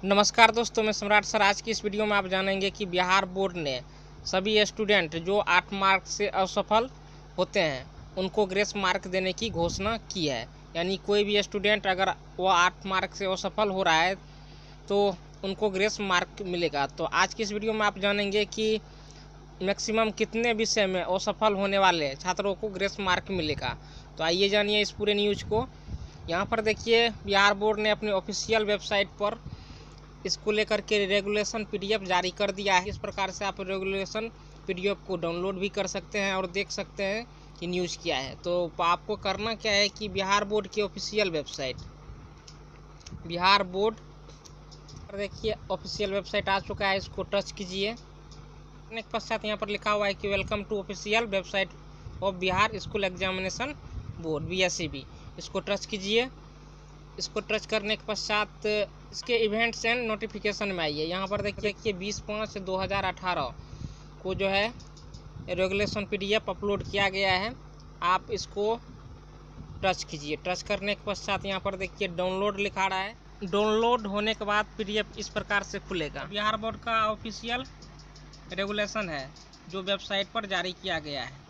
नमस्कार दोस्तों, मैं सम्राट सर। आज की इस वीडियो में आप जानेंगे कि बिहार बोर्ड ने सभी स्टूडेंट जो 8 मार्क से असफल होते हैं उनको ग्रेस मार्क देने की घोषणा की है। यानी कोई भी स्टूडेंट अगर वो 8 मार्क से असफल हो रहा है तो उनको ग्रेस मार्क मिलेगा। तो आज की इस वीडियो में आप जानेंगे कि मैक्सिमम कितने विषय में असफल होने वाले छात्रों को ग्रेस मार्क मिलेगा। तो आइए जानिए इस पूरे न्यूज को। यहाँ पर देखिए, बिहार बोर्ड ने अपने ऑफिशियल वेबसाइट पर इसको लेकर के रेगुलेशन पीडीएफ जारी कर दिया है। इस प्रकार से आप रेगुलेशन पीडीएफ को डाउनलोड भी कर सकते हैं और देख सकते हैं कि न्यूज़ क्या है। तो आपको करना क्या है कि बिहार बोर्ड की ऑफिशियल वेबसाइट बिहार बोर्ड पर देखिए ऑफिशियल वेबसाइट आ चुका है, इसको टच कीजिए। करने के पश्चात यहाँ पर लिखा हुआ है कि welcome to official website of Bihar school examination board BSEB। इसको टच कीजिए। इसको टच करने के पश्चात इसके इवेंट्स एंड नोटिफिकेशन में आइए। यहाँ पर देखिए 20/5/2018 को जो है रेगुलेशन पीडीएफ अपलोड किया गया है। आप इसको टच कीजिए। टच करने के पश्चात यहाँ पर देखिए डाउनलोड लिखा रहा है। डाउनलोड होने के बाद पीडीएफ इस प्रकार से खुलेगा। बिहार बोर्ड का ऑफिशियल रेगुलेशन है जो वेबसाइट पर जारी किया गया है।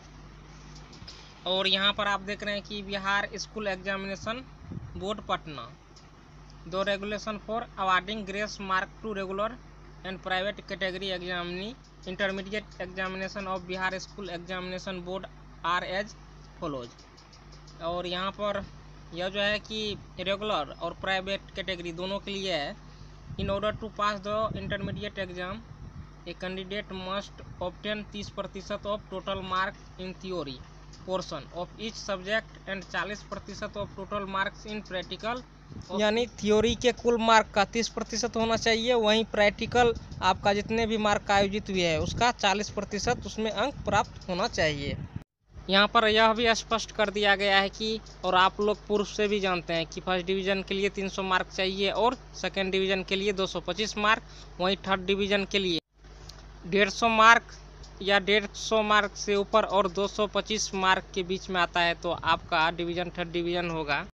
और यहाँ पर आप देख रहे हैं कि Bihar school examination board Patna दो regulation for awarding grace mark to regular and private category examinee intermediate examination of Bihar school examination board are as follows. और यहाँ पर यह जो है कि रेगुलर और प्राइवेट कैटेगरी दोनों के लिए है। In order to pass the intermediate exam a candidate must obtain 30% of total marks in theory portion of each subject and 40% of total marks in practical. यानी थ्योरी के कुल मार्क का 30% होना चाहिए, वहीं प्रैक्टिकल आपका जितने भी मार्क का आयोजित हुए हैं उसका 40% उसमें अंक प्राप्त होना चाहिए। यहाँ पर यह भी स्पष्ट कर दिया गया है कि, और आप लोग पूर्व से भी जानते हैं कि फर्स्ट डिवीज़न के लिए 300 मार्क चाहिए और सेकेंड डिवीज़न के लिए 225 मार्क, वहीं थर्ड डिवीज़न के लिए 150 मार्क या 150 मार्क से ऊपर और 225 मार्क के बीच में आता है तो आपका डिवीज़न थर्ड डिवीज़न होगा।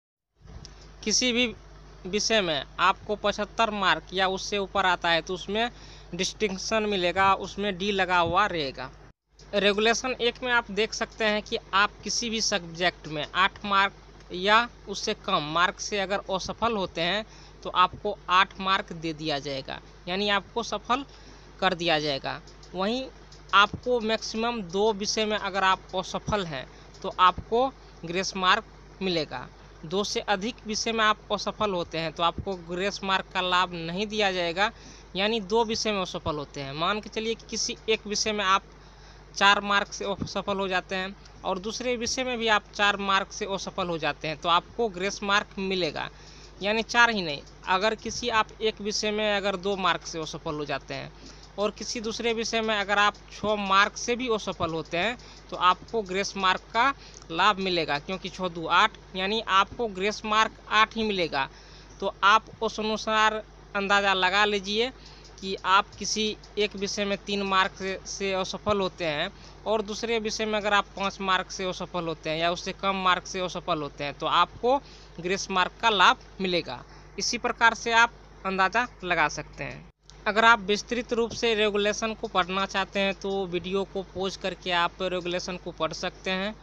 किसी भी विषय में आपको 75 मार्क या उससे ऊपर आता है तो उसमें डिस्टिंक्शन मिलेगा, उसमें डी लगा हुआ रहेगा। रेगुलेशन 1 में आप देख सकते हैं कि आप किसी भी सब्जेक्ट में 8 मार्क या उससे कम मार्क से अगर असफल होते हैं तो आपको 8 मार्क दे दिया जाएगा, यानी आपको सफल कर दिया जाएगा। वहीं आपको मैक्सिमम 2 विषय में अगर आप असफल हैं तो आपको ग्रेस मार्क मिलेगा। 2 से अधिक विषय में आप असफल होते हैं तो आपको ग्रेस मार्क का लाभ नहीं दिया जाएगा। यानी 2 विषय में असफल होते हैं, मान के चलिए कि किसी एक विषय में आप 4 मार्क से असफल हो जाते हैं और दूसरे विषय में भी आप 4 मार्क से असफल हो जाते हैं तो आपको ग्रेस मार्क मिलेगा। यानी 4 ही नहीं, अगर किसी आप एक विषय में अगर 2 मार्क से असफल हो जाते हैं और किसी दूसरे विषय में अगर आप 6 मार्क से भी असफल होते हैं तो आपको ग्रेस मार्क का लाभ मिलेगा, क्योंकि 6 2 8 यानी आपको ग्रेस मार्क 8 ही मिलेगा। तो आप उस अनुसार अंदाज़ा लगा लीजिए कि आप किसी एक विषय में 3 मार्क से असफल होते हैं और दूसरे विषय में अगर आप 5 मार्क से असफल होते हैं या उससे कम मार्क से असफल होते हैं तो आपको ग्रेस मार्क का लाभ मिलेगा। इसी प्रकार से आप अंदाज़ा लगा सकते हैं। अगर आप विस्तृत रूप से रेगुलेशन को पढ़ना चाहते हैं तो वीडियो को पॉज करके आप रेगुलेशन को पढ़ सकते हैं।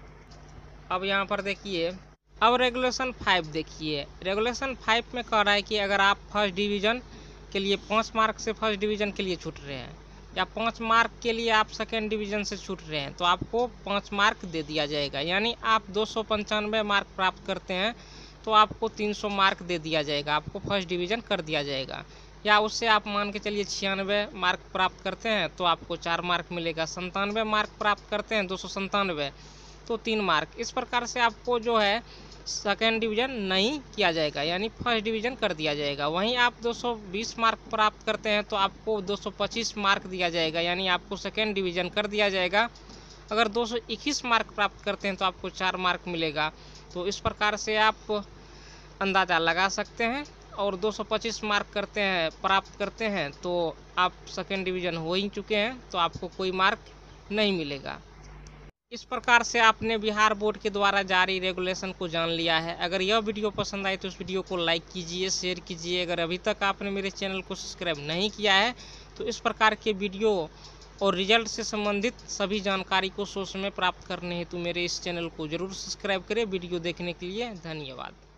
अब यहाँ पर देखिए, अब रेगुलेशन 5 देखिए। रेगुलेशन 5 में कह रहा है कि अगर आप फर्स्ट डिवीज़न के लिए 5 मार्क से फर्स्ट डिवीज़न के लिए छूट रहे हैं या 5 मार्क के लिए आप सेकेंड डिवीज़न से छूट रहे हैं तो आपको 5 मार्क दे दिया जाएगा। यानी आप 295 मार्क प्राप्त करते हैं तो आपको 300 मार्क दे दिया जाएगा, आपको फर्स्ट डिवीज़न कर दिया जाएगा। या उससे आप मान के चलिए 96 मार्क प्राप्त करते हैं तो आपको 4 मार्क मिलेगा। 97 मार्क प्राप्त करते हैं 297 तो 3 मार्क। इस प्रकार से आपको जो है सेकेंड डिवीज़न नहीं किया जाएगा, यानी फर्स्ट डिवीज़न कर दिया जाएगा। वहीं आप 220 मार्क प्राप्त करते हैं तो आपको 225 मार्क दिया जाएगा, यानी आपको सेकेंड डिवीज़न कर दिया जाएगा। अगर 221 मार्क प्राप्त करते हैं तो आपको 4 मार्क मिलेगा। तो इस प्रकार से आप अंदाज़ा लगा सकते हैं। और 225 मार्क प्राप्त करते हैं तो आप सेकेंड डिवीज़न हो ही चुके हैं तो आपको कोई मार्क नहीं मिलेगा। इस प्रकार से आपने बिहार बोर्ड के द्वारा जारी रेगुलेशन को जान लिया है। अगर यह वीडियो पसंद आए तो इस वीडियो को लाइक कीजिए, शेयर कीजिए। अगर अभी तक आपने मेरे चैनल को सब्सक्राइब नहीं किया है तो इस प्रकार के वीडियो और रिजल्ट से संबंधित सभी जानकारी को सोच में प्राप्त करने हेतु मेरे इस चैनल को जरूर सब्सक्राइब करें। वीडियो देखने के लिए धन्यवाद।